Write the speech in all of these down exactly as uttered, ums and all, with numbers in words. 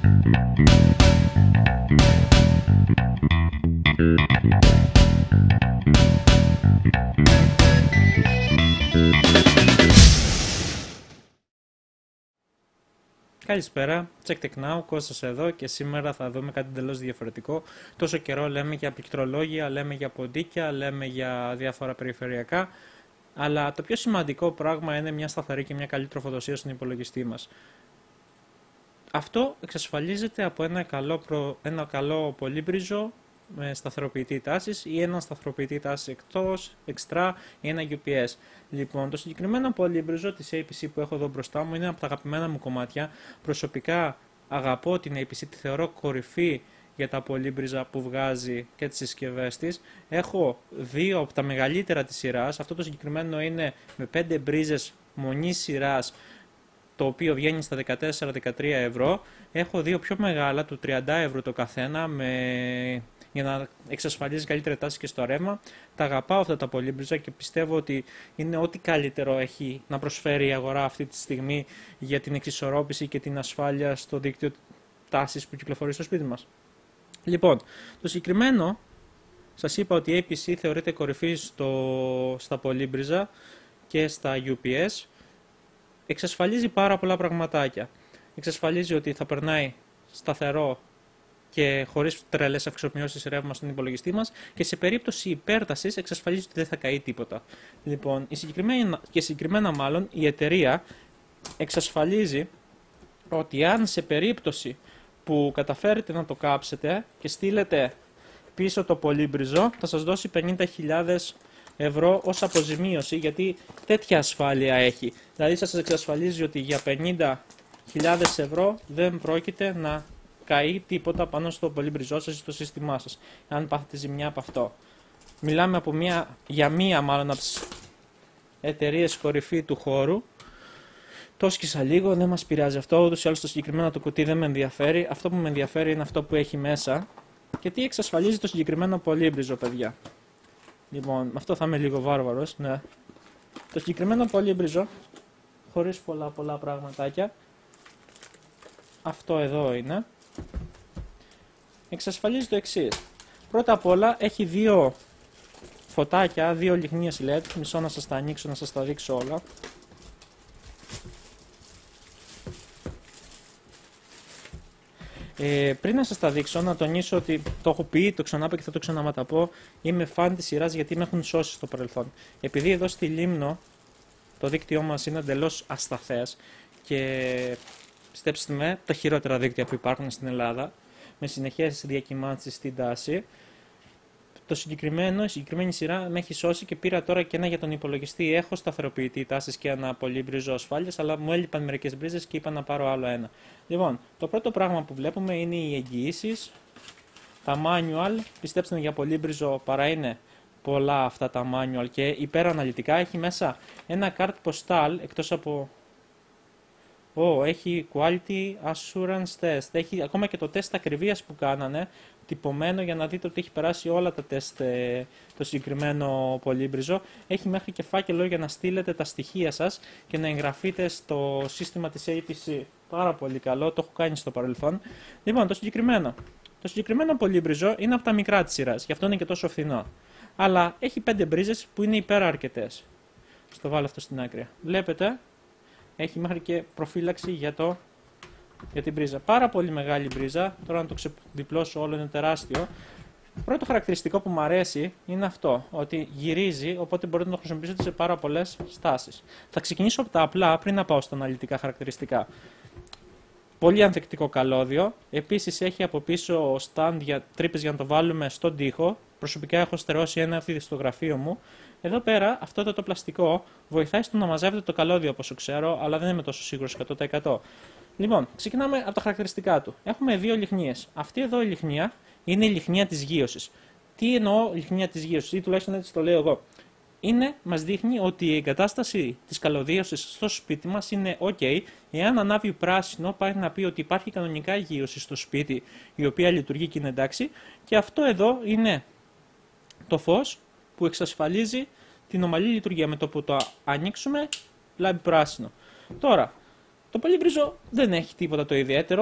Καλησπέρα, Check Tech Now, Κώστας εδώ και σήμερα θα δούμε κάτι εντελώς διαφορετικό. Τόσο καιρό λέμε για πληκτρολόγια, λέμε για ποντίκια, λέμε για διάφορα περιφερειακά, αλλά το πιο σημαντικό πράγμα είναι μια σταθερή και μια καλή τροφοδοσία στον υπολογιστή μας. Αυτό εξασφαλίζεται από ένα καλό, προ... ένα καλό πολύμπριζο με σταθεροποιητή τάσης ή έναν σταθεροποιητή τάσης εκτός, extra ή ένα γιου πι ες. Λοιπόν, το συγκεκριμένο πολύμπριζο της έι πι σι που έχω εδώ μπροστά μου είναι από τα αγαπημένα μου κομμάτια. Προσωπικά αγαπώ την έι πι σι, τη θεωρώ κορυφή για τα πολύμπριζα που βγάζει και τις συσκευές της. Έχω δύο από τα μεγαλύτερα της σειράς. Αυτό το συγκεκριμένο είναι με πέντε μπρίζες μονής σειράς, το οποίο βγαίνει στα δεκατέσσερα με δεκατρία ευρώ. Έχω δύο πιο μεγάλα, του τριάντα ευρώ το καθένα, με... για να εξασφαλίζει καλύτερη τάση και στο ρεύμα. Τα αγαπάω αυτά τα πολύμπριζα και πιστεύω ότι είναι ό,τι καλύτερο έχει να προσφέρει η αγορά αυτή τη στιγμή για την εξισορρόπηση και την ασφάλεια στο δίκτυο τάσης που κυκλοφορεί στο σπίτι μας. Λοιπόν, το συγκεκριμένο, σας είπα ότι η έι πι σι θεωρείται κορυφή στο... στα πολύμπριζα και στα γιου πι ες. Εξασφαλίζει πάρα πολλά πραγματάκια. Εξασφαλίζει ότι θα περνάει σταθερό και χωρίς τρελές αυξομοιώσεις ρεύμα στον υπολογιστή μας και σε περίπτωση υπέρτασης εξασφαλίζει ότι δεν θα καεί τίποτα. Λοιπόν, η συγκεκριμένα, και συγκεκριμένα μάλλον η εταιρεία εξασφαλίζει ότι αν σε περίπτωση που καταφέρετε να το κάψετε και στείλετε πίσω το πολύμπριζο, θα σας δώσει πενήντα χιλιάδες ευρώ ως αποζημίωση, γιατί τέτοια ασφάλεια έχει. Δηλαδή σας εξασφαλίζει ότι για πενήντα χιλιάδες ευρώ δεν πρόκειται να καεί τίποτα πάνω στο πολύμπριζό σας ή στο σύστημά σας, αν πάθετε ζημιά από αυτό. Μιλάμε από μια, για μία μάλλον από τις εταιρείες κορυφή του χώρου. Το σκίσα λίγο, δεν μας πειράζει αυτό, ούτως ή άλλως το συγκεκριμένο το κουτί δεν με ενδιαφέρει. Αυτό που με ενδιαφέρει είναι αυτό που έχει μέσα και τι εξασφαλίζει το συγκεκριμένο πολύμπριζο, παιδιά. Λοιπόν, αυτό θα είμαι λίγο βάρβαρος, ναι. Το συγκεκριμένο πολύμπριζο, χωρίς πολλά πολλά πραγματάκια, αυτό εδώ είναι, εξασφαλίζει το εξής. Πρώτα απ' όλα έχει δύο φωτάκια, δύο λιχνίες ελ ι ντι, μισό να σας τα ανοίξω, να σας τα δείξω όλα. Ε, πριν να σας τα δείξω, να τονίσω ότι το έχω πει, το ξανάπω και θα το ξαναματαπώ, είμαι φαν της σειράς γιατί με έχουν σώσει στο παρελθόν. Επειδή εδώ στη Λίμνο το δίκτυό μας είναι εντελώς ασταθές και πιστέψτε με, τα χειρότερα δίκτυα που υπάρχουν στην Ελλάδα, με συνεχές διακυμάνσεις στην τάση, το συγκεκριμένο, η συγκεκριμένη σειρά με έχει σώσει και πήρα τώρα και ένα για τον υπολογιστή. Έχω σταθεροποιητή τάσης και ένα πολύμπριζο ασφάλειας, αλλά μου έλειπαν μερικές μπρίζες και είπα να πάρω άλλο ένα. Λοιπόν, το πρώτο πράγμα που βλέπουμε είναι οι εγγυήσεις, τα manual. Πιστέψτε με, για πολύμπριζο παρά είναι πολλά αυτά τα manual και υπεραναλυτικά. Έχει μέσα ένα card postal, εκτός από... Oh, έχει quality assurance test. Έχει ακόμα και το τεστ ακριβίας που κάνανε, τυπωμένο για να δείτε ότι έχει περάσει όλα τα τεστ το συγκεκριμένο πολύμπριζο. Έχει μέχρι και φάκελο για να στείλετε τα στοιχεία σας και να εγγραφείτε στο σύστημα της έι πι σι. Πάρα πολύ καλό, το έχω κάνει στο παρελθόν. Λοιπόν, το συγκεκριμένο. Το συγκεκριμένο πολύμπριζο είναι από τα μικρά της σειράς, γι' αυτό είναι και τόσο φθηνό. Αλλά έχει πέντε μπρίζες που είναι υπεραρκετές. Στο βάλω αυτό στην άκρη. Βλέπετε, έχει μέχρι και προφύλαξη για, το, για την μπρίζα. Πάρα πολύ μεγάλη μπρίζα. Τώρα να το ξεδιπλώσω όλο, είναι τεράστιο. Πρώτο χαρακτηριστικό που μου αρέσει είναι αυτό, ότι γυρίζει, οπότε μπορείτε να το χρησιμοποιήσετε σε πάρα πολλές στάσεις. Θα ξεκινήσω από τα απλά πριν να πάω στα αναλυτικά χαρακτηριστικά. Πολύ ανθεκτικό καλώδιο. Επίσης έχει από πίσω stand για τρύπες για να το βάλουμε στον τοίχο. Προσωπικά έχω στερεώσει ένα αυτή στο γραφείο μου. Εδώ πέρα, αυτό το, το πλαστικό βοηθάει στο να μαζεύετε το καλώδιο, όπως ξέρω, αλλά δεν είμαι τόσο σίγουρος εκατό τοις εκατό. Λοιπόν, ξεκινάμε από τα χαρακτηριστικά του. Έχουμε δύο λιχνίες. Αυτή εδώ η λιχνία είναι η λιχνία της γείωσης. Τι εννοώ λιχνία της γείωσης, ή τουλάχιστον έτσι το λέω εγώ. Είναι, μας δείχνει ότι η εγκατάσταση της καλωδίωσης στο σπίτι μας είναι ok. Εάν ανάβει πράσινο, πάει να πει ότι υπάρχει κανονικά γείωση στο σπίτι, η οποία λειτουργεί και είναι εντάξει. Και αυτό εδώ είναι το φως που εξασφαλίζει την ομαλή λειτουργία. Με το που το ανοίξουμε, λάμπει πράσινο. Τώρα, το πολύμπριζο δεν έχει τίποτα το ιδιαίτερο.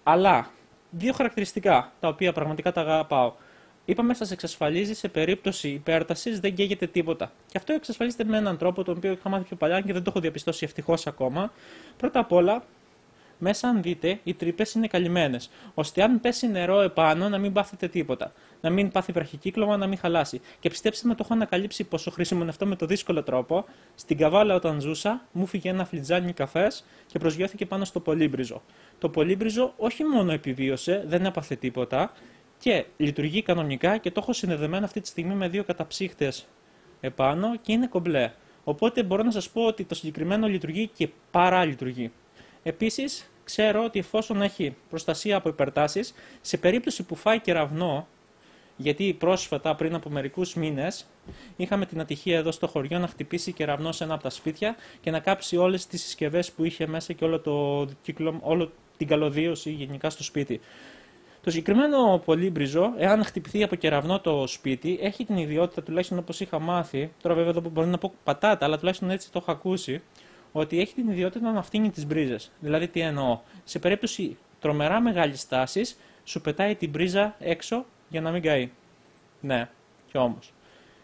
Αλλά δύο χαρακτηριστικά τα οποία πραγματικά τα αγαπάω. Είπαμε, σας εξασφαλίζει σε περίπτωση υπέρτασης δεν καίγεται τίποτα. Και αυτό εξασφαλίζεται με έναν τρόπο τον οποίο είχα μάθει πιο παλιά και δεν το έχω διαπιστώσει ευτυχώς ακόμα. Πρώτα απ' όλα, μέσα αν δείτε, οι τρύπες είναι καλυμμένες, ώστε αν πέσει νερό επάνω να μην πάθετε τίποτα. Να μην πάθει βραχικύκλωμα, να μην χαλάσει. Και πιστέψτε με, το έχω ανακαλύψει πόσο χρήσιμο είναι αυτό με το δύσκολο τρόπο. Στην Καβάλα, όταν ζούσα, μου φύγε ένα φλιτζάνι καφές και προσγειώθηκε πάνω στο πολύμπριζο. Το πολύμπριζο όχι μόνο επιβίωσε, δεν έπαθε τίποτα και λειτουργεί κανονικά και το έχω συνδεδεμένο αυτή τη στιγμή με δύο καταψύχτες επάνω και είναι κομπλέ. Οπότε μπορώ να σας πω ότι το συγκεκριμένο λειτουργεί και παρά λειτουργεί. Επίσης, ξέρω ότι εφόσον έχει προστασία από υπερτάσεις, σε περίπτωση που φάει κεραυνό, γιατί πρόσφατα πριν από μερικούς μήνες είχαμε την ατυχία εδώ στο χωριό να χτυπήσει κεραυνό σε ένα από τα σπίτια και να κάψει όλες τις συσκευές που είχε μέσα και όλο, το κύκλο, όλο την καλωδίωση γενικά στο σπίτι. Το συγκεκριμένο πολύμπριζο, εάν χτυπηθεί από κεραυνό το σπίτι, έχει την ιδιότητα, τουλάχιστον όπως είχα μάθει, τώρα βέβαια εδώ μπορεί να πω πατάτα, αλλά τουλάχιστον έτσι το έχω ακούσει, ότι έχει την ιδιότητα να φτύνει τις μπρίζες. Δηλαδή τι εννοώ, σε περίπτωση τρομερά μεγάλης τάσης, σου πετάει την μπρίζα έξω για να μην καεί. Ναι, κι όμως.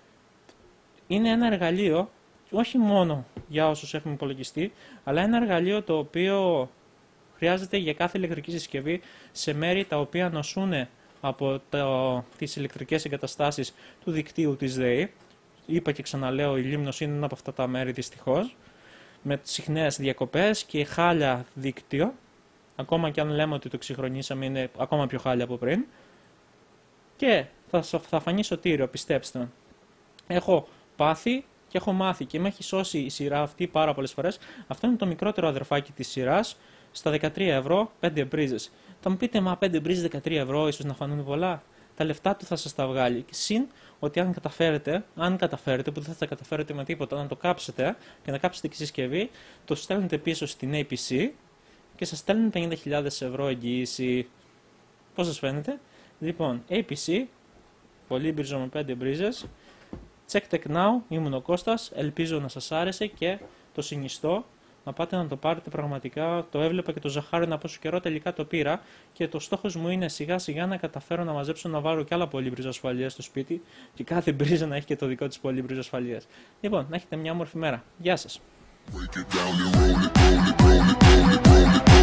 Είναι ένα εργαλείο, όχι μόνο για όσους έχουμε υπολογιστή, αλλά ένα εργαλείο το οποίο χρειάζεται για κάθε ηλεκτρική συσκευή σε μέρη τα οποία νοσούν από το, τις ηλεκτρικές εγκαταστάσεις του δικτύου της ΔΕΗ. Είπα και ξαναλέω, η Λίμνος είναι ένα από αυτά τα μέρη δυστυχώς, με συχνές διακοπές και χάλια δίκτυο, ακόμα και αν λέμε ότι το εξυγχρονίσαμε είναι ακόμα πιο χάλια από πριν. Και θα, θα φανεί σωτήριο, πιστέψτε με. Έχω πάθει και έχω μάθει και με έχει σώσει η σειρά αυτή πάρα πολλές φορές. Αυτό είναι το μικρότερο αδερφάκι της σειράς, στα δεκατρία ευρώ, πέντε μπρίζες. Θα μου πείτε, μα πέντε μπρίζες δεκατρία ευρώ ίσως να φανούν πολλά. Τα λεφτά του θα σας τα βγάλει. Συν ότι αν καταφέρετε, αν καταφέρετε, που δεν θα τα καταφέρετε με τίποτα, να το κάψετε και να κάψετε και συσκευή, το στέλνετε πίσω στην έι πι σι και σας στέλνουν πενήντα χιλιάδες ευρώ εγγύηση. Πώς σας φαίνεται? Λοιπόν, έι πι σι, πολύμπριζο με πέντε μπρίζες. Check Tech Now, ήμουν ο Κώστας, ελπίζω να σας άρεσε και το συνιστώ να πάτε να το πάρετε πραγματικά. Το έβλεπα και το ζαχάρινα από όσο καιρό, τελικά το πήρα και το στόχος μου είναι σιγά σιγά να καταφέρω να μαζέψω να βάλω και άλλα πολύμπριζα ασφαλείας στο σπίτι και κάθε μπρίζα να έχει και το δικό της πολύμπριζα ασφαλείας. Λοιπόν, να έχετε μια όμορφη μέρα. Γεια σας!